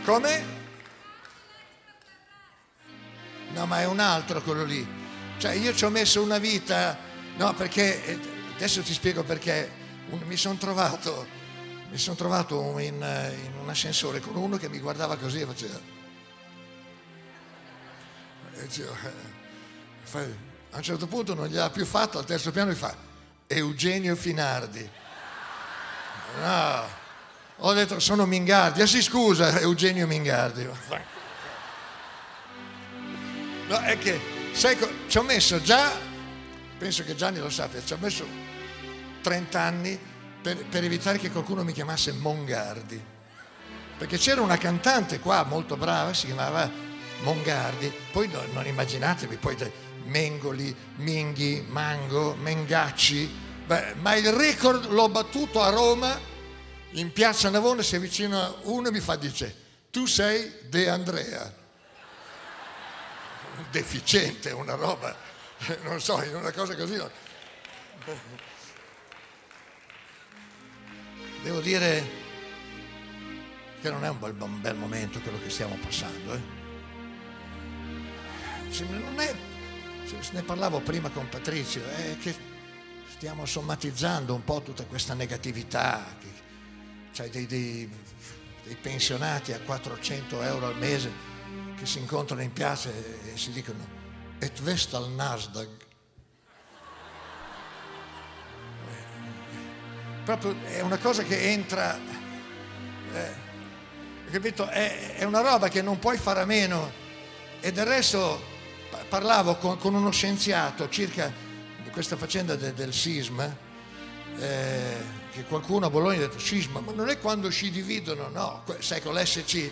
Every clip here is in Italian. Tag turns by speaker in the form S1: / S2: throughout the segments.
S1: Come? No, ma è un altro quello lì. Cioè io ci ho messo una vita, no, perché adesso ti spiego perché. Mi sono trovato in un ascensore con uno che mi guardava così e faceva. A un certo punto non gliel'ha più fatto, al terzo piano gli fa Eugenio Finardi. No, ho detto sono Mingardi. Ah sì, scusa, Eugenio Mingardi. No, è che sai, ci ho messo già, penso che Gianni lo sappia, ci ho messo 30 anni per evitare che qualcuno mi chiamasse Mongardi, perché c'era una cantante qua molto brava, si chiamava Mongardi, poi non immaginatevi poi Mengoli, Minghi, Mango, Mengacci, ma il record l'ho battuto a Roma, in piazza Navona si avvicina uno e mi dice tu sei De Andrea, un deficiente, una roba, non so, in una cosa così. Devo dire che non è un bel momento quello che stiamo passando. Non è, se ne parlavo prima con Patrizio, è che stiamo sommatizzando un po' tutta questa negatività. C'hai dei pensionati a 400 euro al mese che si incontrano in piazza e si dicono et vest al Nasdaq. Proprio è una cosa che entra, capito? È una roba che non puoi fare a meno. E del resto parlavo con uno scienziato circa di questa faccenda del sisma, che qualcuno a Bologna ha detto sisma, ma non è quando si dividono, no, sai, con l'SC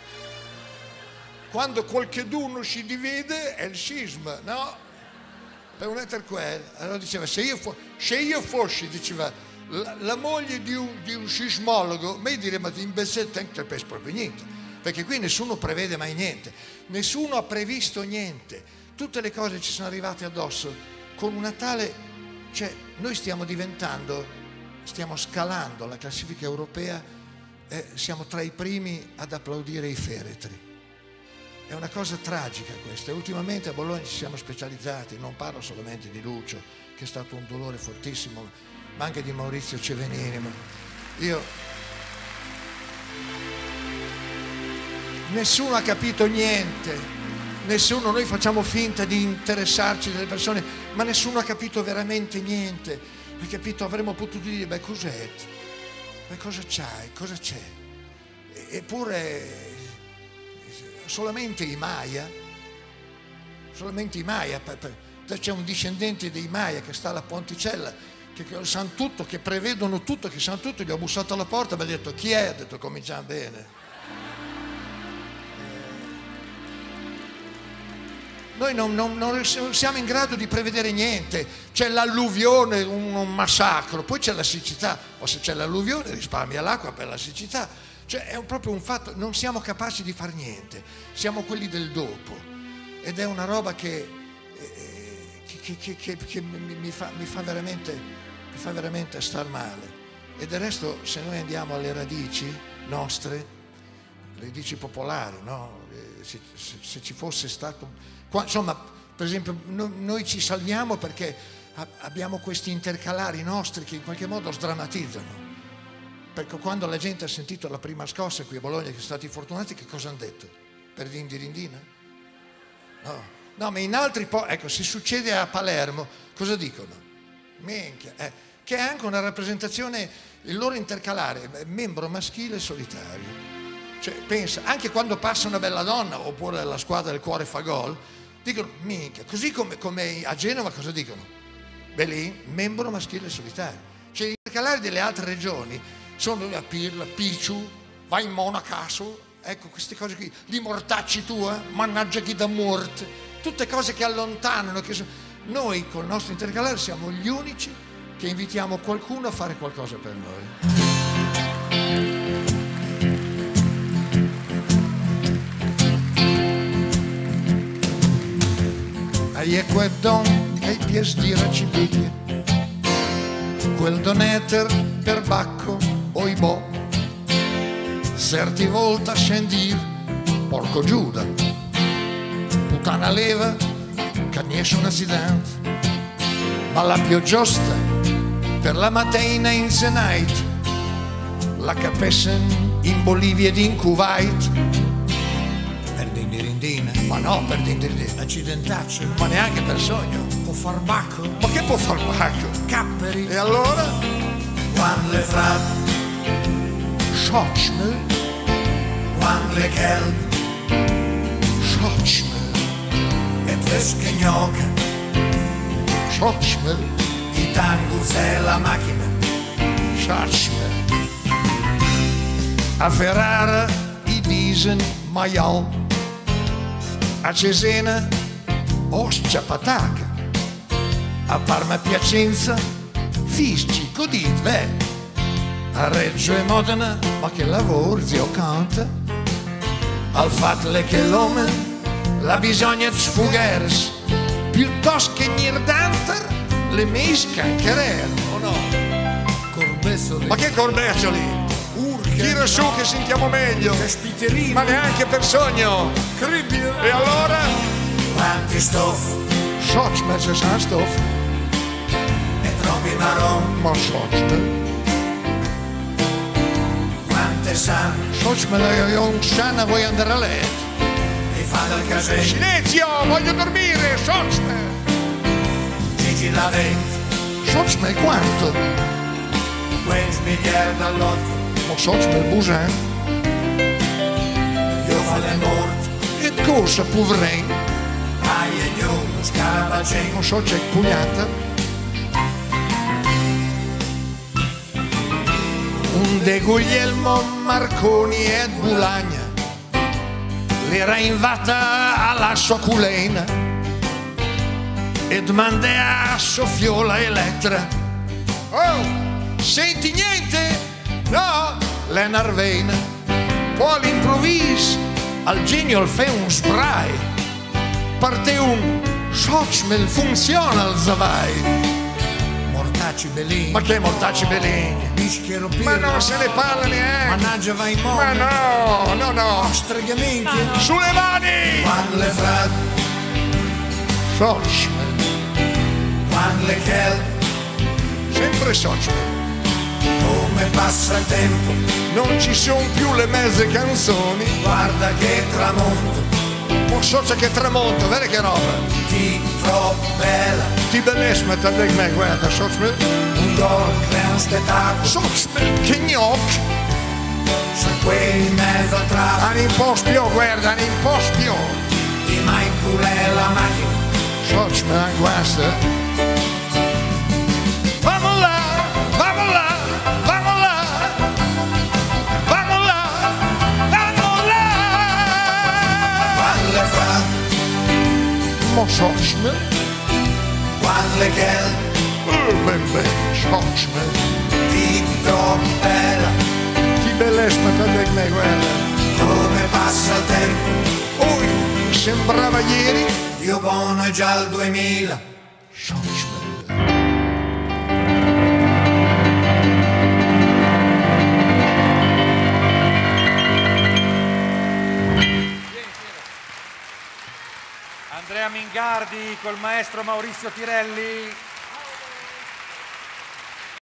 S1: quando qualcheduno si divide è il sisma, no? Per un ether quel, allora diceva se io fossi, diceva, la moglie di un sismologo, mi direi ma in besset non capisci proprio niente, perché qui nessuno prevede mai niente, nessuno ha previsto niente, tutte le cose ci sono arrivate addosso con una tale, cioè noi stiamo scalando la classifica europea, siamo tra i primi ad applaudire i feretri. È una cosa tragica questa, e ultimamente a Bologna ci siamo specializzati, non parlo solamente di Lucio che è stato un dolore fortissimo, ma anche di Maurizio Cevenini. Nessuno ha capito niente, noi facciamo finta di interessarci delle persone, ma nessuno ha capito veramente niente. Hai capito? Avremmo potuto dire, beh, cos'è? Beh, cosa c'hai? Cosa c'è? Eppure solamente i Maya, c'è un discendente dei Maya che sta alla Ponticella, che sanno tutto, che prevedono tutto, che sanno tutto, gli ho bussato alla porta e mi ha detto chi è? Ha detto cominciamo bene. Noi non siamo in grado di prevedere niente, c'è l'alluvione, un massacro, poi c'è la siccità, o se c'è l'alluvione risparmia l'acqua per la siccità, cioè è proprio un fatto, non siamo capaci di fare niente, siamo quelli del dopo, ed è una roba che mi fa veramente star male. E del resto, se noi andiamo alle radici nostre, le radici popolari, no? Se ci fosse stato, insomma, per esempio noi ci salviamo perché abbiamo questi intercalari nostri che in qualche modo sdrammatizzano, perché quando la gente ha sentito la prima scossa qui a Bologna, che sono stati fortunati, che cosa hanno detto? Per dindirindina? No, ma in altri ecco, se succede a Palermo, cosa dicono? Minchia, che è anche una rappresentazione, il loro intercalare, membro maschile solitario. Cioè, pensa, anche quando passa una bella donna, oppure la squadra del cuore fa gol, dicono, minchia, così come a Genova cosa dicono? Beh, lì, membro maschile solitario. Cioè, gli intercalari delle altre regioni sono la Pirla, Picciu, vai in Monacaso, ecco, queste cose qui, li mortacci tua, mannaggia chi da morte, tutte cose che allontanano, Noi col nostro intercalare siamo gli unici che invitiamo qualcuno a fare qualcosa per noi. E quel don che i pies di racciliglie, quel doneter per bacco o i bo, certi volta scendir, porco Giuda, puttana leva, che niente un accidente, ma la più giusta per la mattina in the night, la capessen in Bolivia ed in Kuwait.
S2: Per dindirindina,
S1: Ma no, per dindirindina,
S2: accidentaccio,
S1: ma neanche per sogno.
S2: può far bacco,
S1: Ma che può far pacco?
S2: capperi,
S1: E allora?
S2: quando le frat,
S1: Schotschmel,
S2: quando le kelb,
S1: Schotschmel,
S2: e fresche gnocche,
S1: Schotschmel,
S2: i tangus e la macchina,
S1: Schotschmel. A Ferrara i disen maial, a Cesena ostia pataca, a Parma e Piacenza fisci codit ve, a Reggio e Modena ma che lavoro zio canta, al fatle che l'uomo la bisogna sfugars piuttosto che nirdanter le mesca ancherer, o no?
S2: corbessoli,
S1: Ma che corbezzoli?
S2: urche,
S1: Tira su che sentiamo meglio,
S2: caspiterino,
S1: ma neanche per sogno.
S2: cribbio,
S1: E allora?
S2: quanti stoff,
S1: Schotschmel se sa stof,
S2: e troppi marron,
S1: ma Schotschmel.
S2: quante san,
S1: Schotschmel è un sana, vuoi andare a letto?
S2: e fa del casino,
S1: Silenzio, voglio dormire, Schotschmel.
S2: Gigi la venti,
S1: Schotschmel quanto?
S2: quel smigliere dall'otto,
S1: Ma Schotschmel Busan.
S2: io fa le morte,
S1: E cosa, poverin?
S2: ai e io, scarabacino,
S1: Non so, c'è pugnata. Un de Guglielmo Marconi e Bulagna l'era invata alla sua culena e domandè a Sofiola Elettra: oh, senti niente? No, le narvena. Poi all'improvviso al genio fa un spray, parte un Schotschmel funziona al zavai.
S2: mortacci bellini,
S1: Ma che mortacci belini?
S2: bischiero pirro,
S1: Ma non se ne parla neanche.
S2: mannaggia vai in
S1: Ma
S2: mondo,
S1: no, no, no.
S2: stregamenti,
S1: Sulle mani!
S2: quando le frat,
S1: Schotschmel,
S2: quando le kelb,
S1: sempre Schotschmel.
S2: come passa il tempo,
S1: Non ci sono più le mezze canzoni.
S2: guarda che tramonto,
S1: Ma so che tramonto, vedi che roba?
S2: ti trovo bella,
S1: Ti bellissima, te dico me, guarda, Schotschmel.
S2: un gol crea un spettacolo,
S1: Schotschmel, che gnocchi.
S2: sono quei in mezzo al traffico,
S1: Hanno impostio, guarda, hanno impostio.
S2: ti mai culè la macchina,
S1: Schotschmel, guarda. Vamos là, vamos là, vamos là, vamos là, vamos là.
S2: quando le frat,
S1: Ma Schotschmel,
S2: quando le kelb,
S1: ben, Schotschmel.
S2: ti trovo bella,
S1: Ti bellissima, te dico me, guarda.
S2: come passa il tempo,
S1: Oi, sembrava ieri.
S2: io buono è già il 2000,
S1: Schotschmel.
S3: Andrea Mingardi col maestro Maurizio Tirelli.